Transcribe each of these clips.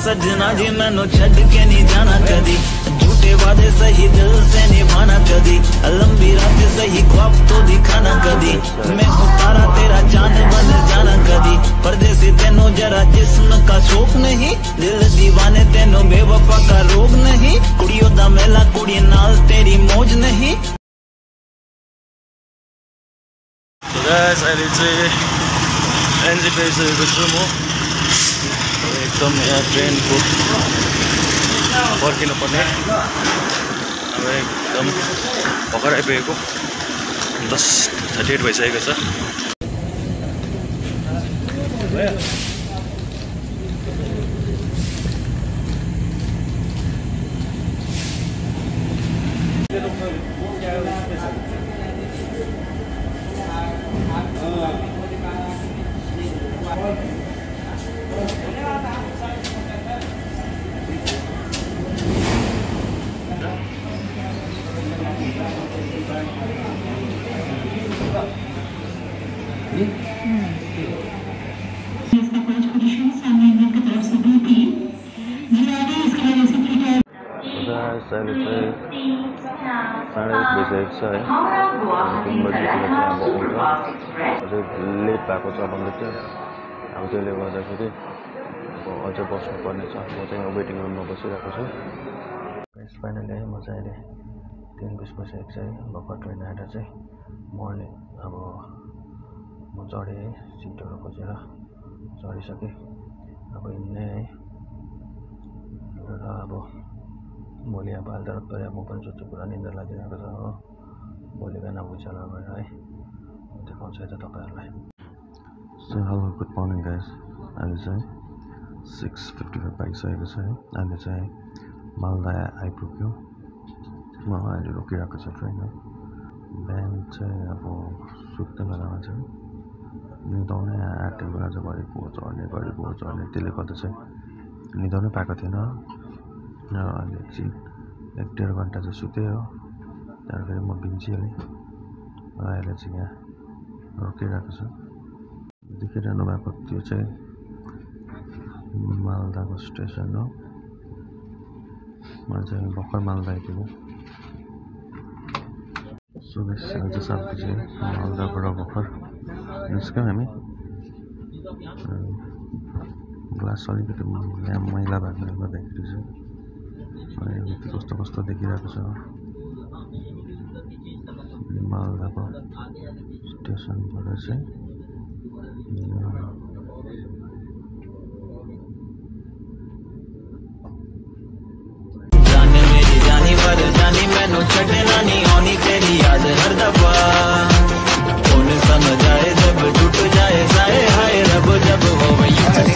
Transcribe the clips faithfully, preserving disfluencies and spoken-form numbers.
सजना जी मैनू छड़ के नहीं जाना कदी, झूठे वादे सही दिल से निभाना कदी, लंबी रात सही ख्वाब तो दिखाना कदी, मैं हूँ तारा तेरा चांद बन जाना कदी, परदेसी तेनू जरा जिस्म का शौक नहीं, दिल दीवाने तेनू बेवफा का रोग नहीं, कुड़ियों दा मेला कुड़ी नाल तेरी मौज नहीं। So guys, अहिले चाहिँ एनजेपी आइसकेको छु म एकदम यहाँ ट्रेनको पर्खिनु पर्ने अब एकदम भर्खर आइपुगेको दस थर्टी एट भइसकेको छ। अहिले चाहिँ साढे एक बजिसकेको छ है, तिन बजीतिर चाहिँ अब आउँछ, अझै लेट भएको छ भन्दै थियो। अब त्यसले गर्दाखेरि अब अझै बस्नुपर्ने छ। म चाहिँ वेटिङ रुममा बसिरहेको छु। फाइनली है म चाहिँ अहिले तिन बिस बजिसकेको छ है, भर्खर ट्रेन आएर चाहिँ मर्निङ अब म चढेँ है, सिटहरू खोजेर चढिसकेँ। अब हिँड्ने है र अब भोलि अब हालत गरे म पनि सोध्छु, पुरा निन्द्रा लागिरहेको छ हो। भोलि बिहान उज्यालो गरेर है देखाउँछु यता तपाईँहरूलाई। So hello good morning guys, अहिले चाहिँ सिक्स फिफ्टी फाइभ भइसकेको छ है। अहिले चाहिँ मालदा आइपुग्यो, म अहिले रोकिरहेको छ ट्रेन है। बिहान चाहिँ अब सुत्ने बेलामा चाहिँ निदाउनै आँटेको आज घरि को चढ्ने घरि को चढ्ने, त्यसले गर्दा चाहिँ निदाउनै पाएको थिएन र अहिले एकछिन एक डेढ घन्टा चाहिँ सुतेँ हो। त्यहाँबाट फेरि म बिन्चिहालेँ र अहिले चाहिँ यहाँ रोकिरहेको छु। देखिरहनु भएको त्यो चाहिँ मालदाको स्टेसन हो। मैले चाहिँ भर्खर मालदा आइपुगेँ। सो गाइस आज सात बजी मालदाबाट भर्खर निस्क्यौँ हामी। ग्लास अलिकति यहाँ मैला भएकोले गर्दाखेरि चाहिँ अलिकति कस्तो कस्तो देखिरहेको छ। मालदाको स्टेसनबाट चाहिँ जाने मेरी जानी पर जानी मैनू छड़ना नहीं आनी तेरी याद हर दफा, कौन समझ आए जब टूट जाए जाए हाय रब जब हो वही।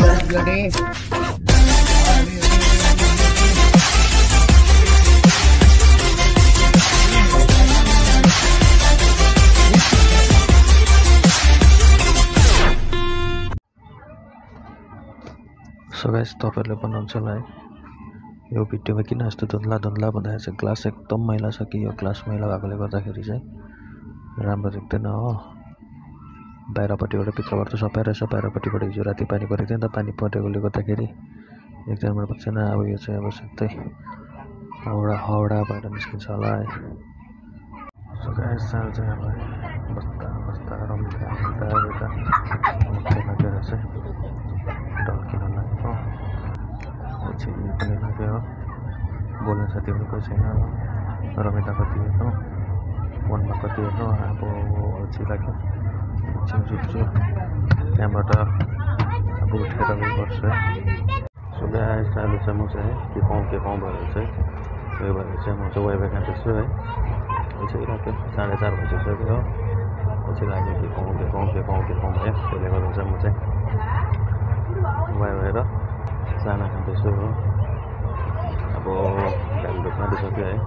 सो गाइस तपाईँहरूले भन्नुहुन्छ होला है यो भिडियोमा किन यस्तो धुन्द्ला धुन्द्ला भन्दाखेरि चाहिँ ग्लास एकदम मैला छ कि यो ग्लास मैला भएकोले गर्दाखेरि चाहिँ राम्रो देख्दैन हो। बाहिरपट्टिबाट भित्रबाट त सफा रहेछ, बाहिरपट्टिबाट हिजो राति पानी परेको थियो नि त, पानी परेकोले गर्दाखेरि एकजनाबाट भएको छैन। अब यो चाहिँ अब सिधै हाउडा हाउडा भएर निस्किन्छ होला है। सो गाइस साल चाहिँ अब बस्दा बस्दा रम्दा रम्दा यता लगेर चाहिँ ढल्किन लाग्यो, छिर्ने पनि लाग्यो, बोल्ने साथी पनि कोही छैन, रमिता कति हेर्नु फोनमा कति हेर्नु, अब अल्छी लाग्यो। एकछिन सुत्छु, त्यहाँबाट अब उठेर उयो गर्छु है। सो गाइस अहिले चाहिँ म चाहिँ के पाउँ के पाउँ भएर चाहिँ उयो भएर चाहिँ म चाहिँ वाइफाई खाँदैछु है। पछि लाग्यो साढे चार बजिसक्यो हो। पछि लाग्यो के पाउँ के पाउँ के पाउँ के पाउँ भयो, त्यसले गर्दा चाहिँ म चाहिँ वाइफाई र साना खाँदैछु हो। अब घाम खाँदिसक्यो है।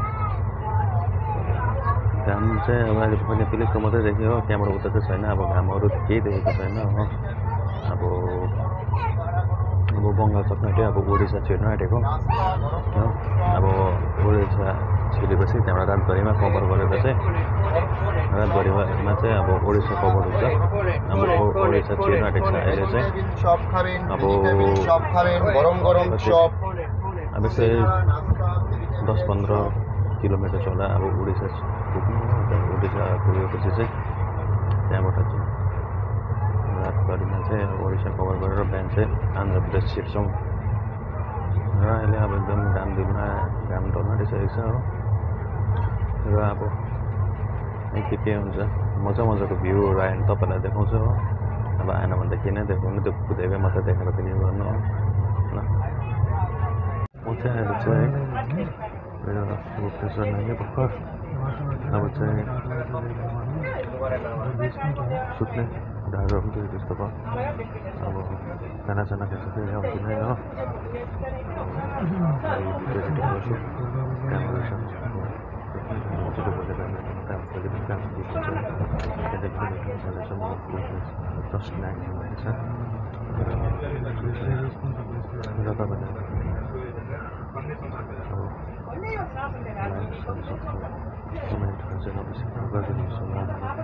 घाम चाहिँ अब अहिले पनि पिलिक्क मात्रै देख्यो हो, त्यहाँबाट उता चाहिँ छैन। अब घामहरू केही देखेको छैन हो। अब अब बङ्गाल सक्ने आँट्यो, अब ओडिसा छिर्न आँटेको हो। अब ओडिसा छिलेपछि त्यहाँबाट रातभरिमा कभर गरेर चाहिँ रातभरिमा चाहिँ अब ओडिसा कभर हुन्छ अब ओडिसा छिर्न आँटेको छ अहिले चाहिँ अब अब चाहिँ दस पन्ध्र किलोमिटर छ होला अब उडिसा पुग्नु उडिसा पुगेपछि चाहिँ त्यहाँबाट चाहिँ रातभरिमा चाहिँ ओडिसा कभर गरेर बिहान चाहिँ आन्ध्र प्रदेश छिर्छौँ र अहिले अब एकदम घाम दिनमा घाम ढल्न आँटिसकेको छ हो र अब के के हुन्छ मजा मजाको भ्यूहरू आयो भने तपाईँलाई देखाउँछु हो अब आएन भने त किन देखाउनु त्यो कुदेकै मात्रै देखाएर त के गर्नु हो ल म चाहिँ अहिले चाहिँ मेरो प्रोफेसर नानी भर्खर अब चाहिँ सुत्ने ढाडो पनि त्यस्तो भयो अब खानासाना खाइसक्यो आउँदिनै हो गर्छु त्यहाँबाट जस्ट नाइन हुँदैछ र तपाईँले कमेन्टहरू चाहिँ नबिर्सिनु गरिदिनुहोस् होला